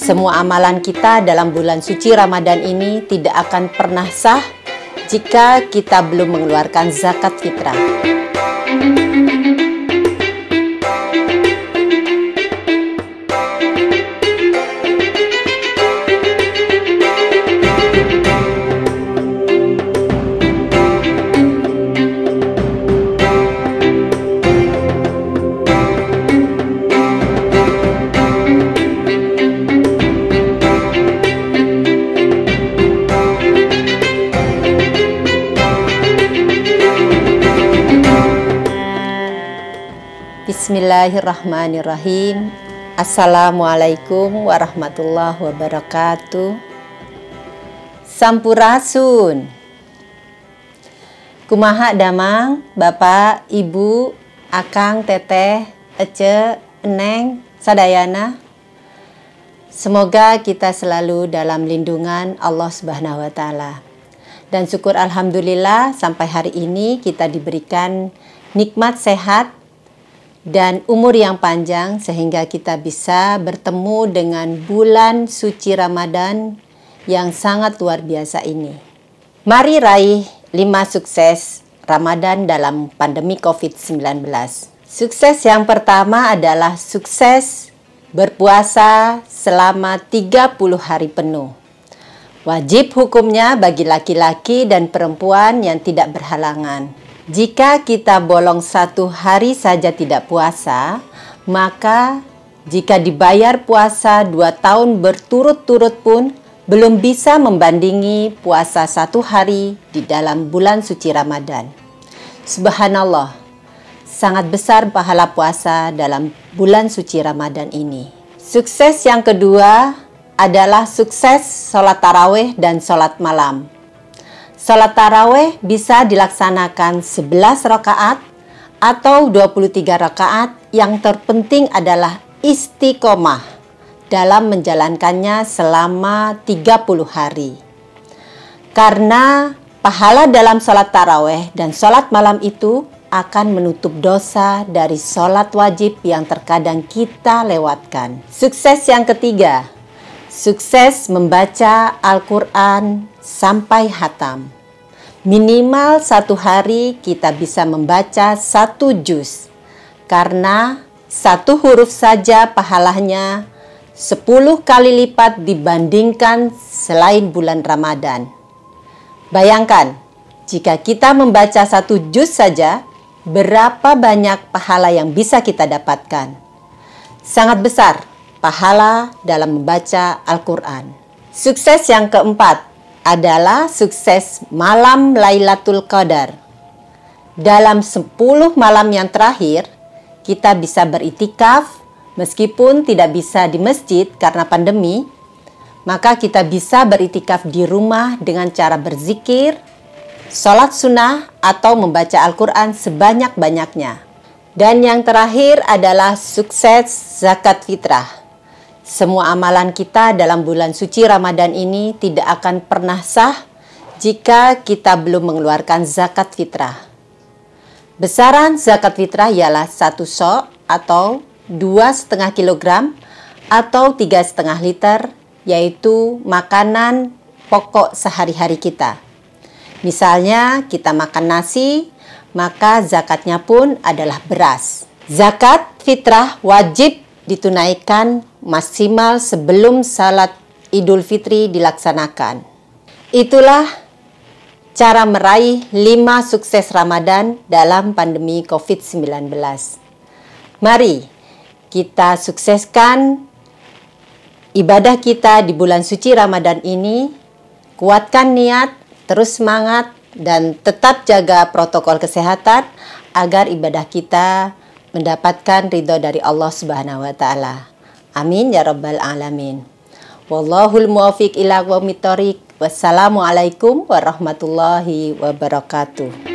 Semua amalan kita dalam bulan suci Ramadan ini tidak akan pernah sah jika kita belum mengeluarkan zakat fitrah. Bismillahirrahmanirrahim. Assalamualaikum warahmatullahi wabarakatuh. Sampurasun. Kumaha damang, Bapak, Ibu, Akang, Teteh, Ece, Eneng, sadayana. Semoga kita selalu dalam lindungan Allah Subhanahu wa taala. Dan syukur alhamdulillah sampai hari ini kita diberikan nikmat sehat dan umur yang panjang sehingga kita bisa bertemu dengan bulan suci Ramadan yang sangat luar biasa ini. Mari raih 5 sukses Ramadan dalam pandemi COVID-19. Sukses yang pertama adalah sukses berpuasa selama 30 hari penuh. Wajib hukumnya bagi laki-laki dan perempuan yang tidak berhalangan. Jika kita bolong 1 hari saja tidak puasa, maka jika dibayar puasa 2 tahun berturut-turut pun belum bisa membandingi puasa 1 hari di dalam bulan suci Ramadan. Subhanallah, sangat besar pahala puasa dalam bulan suci Ramadan ini. Sukses yang kedua adalah sukses sholat tarawih dan sholat malam. Salat tarawih bisa dilaksanakan 11 rakaat atau 23 rakaat. Yang terpenting adalah istiqomah dalam menjalankannya selama 30 hari. Karena pahala dalam salat tarawih dan salat malam itu akan menutup dosa dari salat wajib yang terkadang kita lewatkan. Sukses yang ketiga, sukses membaca Al-Quran sampai hatam. Minimal 1 hari kita bisa membaca 1 juz. Karena 1 huruf saja pahalanya 10 kali lipat dibandingkan selain bulan Ramadan. Bayangkan, jika kita membaca 1 juz saja, berapa banyak pahala yang bisa kita dapatkan. Sangat besar pahala dalam membaca Al-Quran. Sukses yang keempat adalah sukses malam Lailatul Qadar. Dalam 10 malam yang terakhir, kita bisa beriktikaf meskipun tidak bisa di masjid karena pandemi, maka kita bisa beriktikaf di rumah dengan cara berzikir, sholat sunnah, atau membaca Al-Quran sebanyak-banyaknya. Dan yang terakhir adalah sukses zakat fitrah. Semua amalan kita dalam bulan suci Ramadan ini tidak akan pernah sah jika kita belum mengeluarkan zakat fitrah. Besaran zakat fitrah ialah 1 sok atau 2,5 kilogram atau 3,5 liter, yaitu makanan pokok sehari-hari kita. Misalnya kita makan nasi, maka zakatnya pun adalah beras. Zakat fitrah wajib ditunaikan maksimal sebelum salat Idul Fitri dilaksanakan. Itulah cara meraih 5 sukses Ramadan dalam pandemi COVID-19. Mari kita sukseskan ibadah kita di bulan suci Ramadan ini. Kuatkan niat, terus semangat, dan tetap jaga protokol kesehatan agar ibadah kita mendapatkan ridho dari Allah Subhanahu wa taala. Amin ya rabbal alamin. Wallahul muwaffiq ila aqwamit thoriq. Wassalamualaikum warahmatullahi wabarakatuh.